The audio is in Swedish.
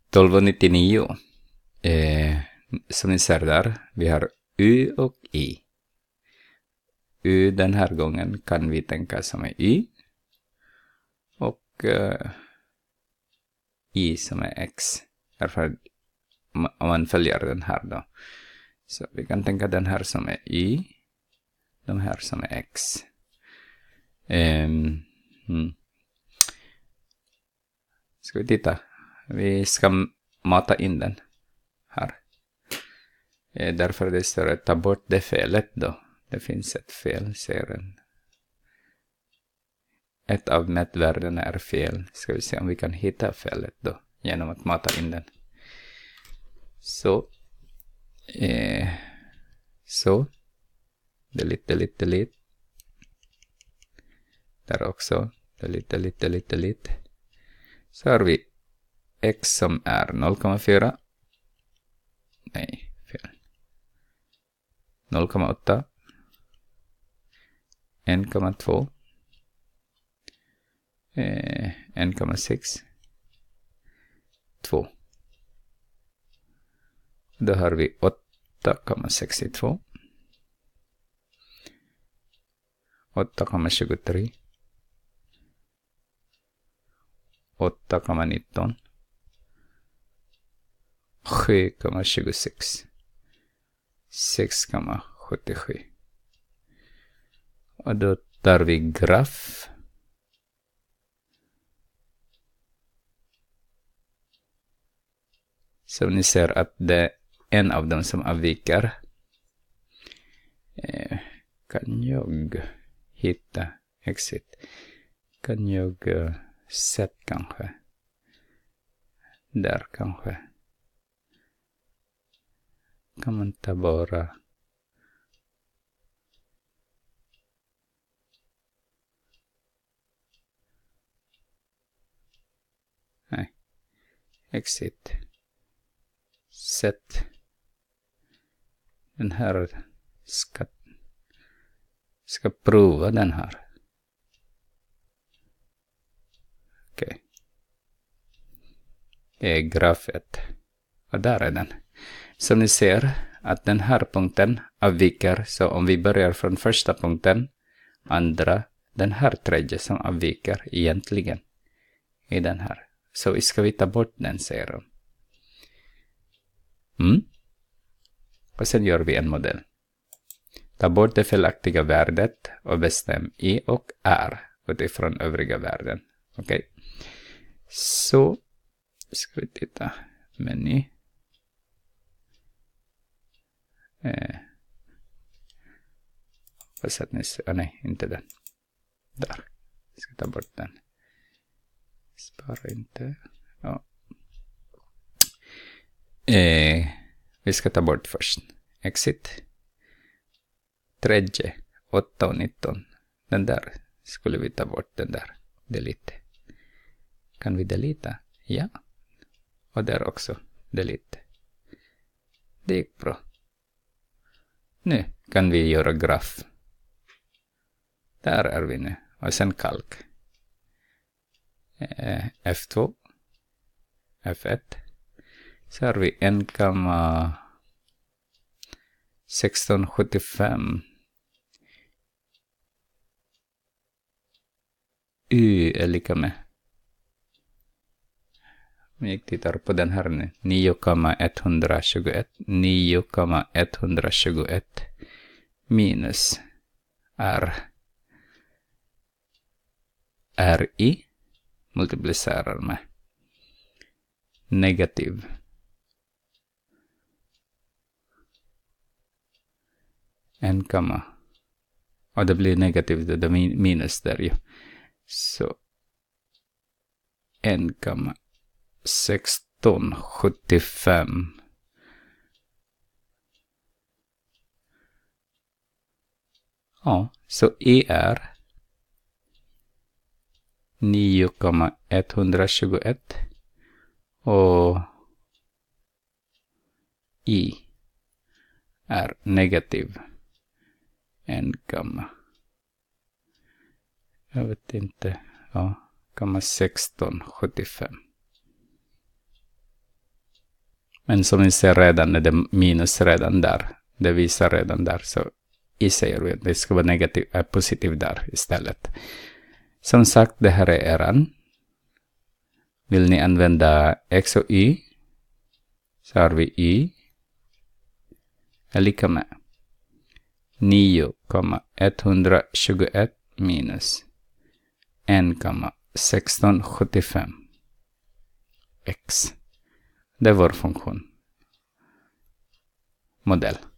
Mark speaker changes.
Speaker 1: 1299. Som ni ser där, vi har U och I. U den här gången kan vi tänka som är Y. Och I som är X. Därför om man följer den här då. Så vi kan tänka den här som är Y. De här som är X. Ska vi titta. Vi ska mata in den här. Därför det står att ta bort det felet då. Det finns ett fel, ser den. Ett av mätvärdena är fel. Ska vi se om vi kan hitta felet då. Genom att mata in den. Så. Så. Delete. Där också. Delete. Så har vi X som är 0,4. Nej, fel. 0,8. 1,2. 1,6. 2. Då har vi 8,62. 8,23. 8,19. 7,26. 6,77. Och då tar vi graf. Så ni ser att det är en av dem som avviker. Kan jag hitta exit? Kan jag set kanske? Där kanske. Kan man ta bara. Nej. Exit. Set. Den här ska prova den här. Okej. Det är graf 1. Och där är den. Så ni ser att den här punkten avviker. Så om vi börjar från första punkten. Andra. Den här tredje som avviker egentligen. I den här. Så ska vi ta bort den, säger de. Och sen gör vi en modell. Ta bort det felaktiga värdet och bestäm I och R utifrån övriga värden. Okej. Så ska vi titta. Meny. Vad sätter ni? Nej, inte den. Där. Jag ska ta bort den. Spara inte. Ja. Vi ska ta bort först. Exit. Tredje. 8 och 19. Den där skulle vi ta bort. Den där. Delete. Kan vi delita? Ja. Och där också. Delete. Det gick bra. Nu kan vi göra graf. Där är vi nu. Och sen kalk. F2. F1. Så har vi 1,1675. Y är lika med. Om jag tittar på den här nu. 9,121. 9,121 minus R. RI multiplicerar med negativ 1, och det blir negativt, det minus där ju. Så 1,1675 ja, så E är 9,121 och I är negativ 1, jag vet inte, ja, 1675. Men som ni ser redan är det minus redan där. Det visar redan där. Så i säger vi att det ska vara positiv där istället. Som sagt, det här är eran. Vill ni använda x och y, så har vi y är lika med 9,121 minus 1,1675 x. Det är vår funktion. Modell.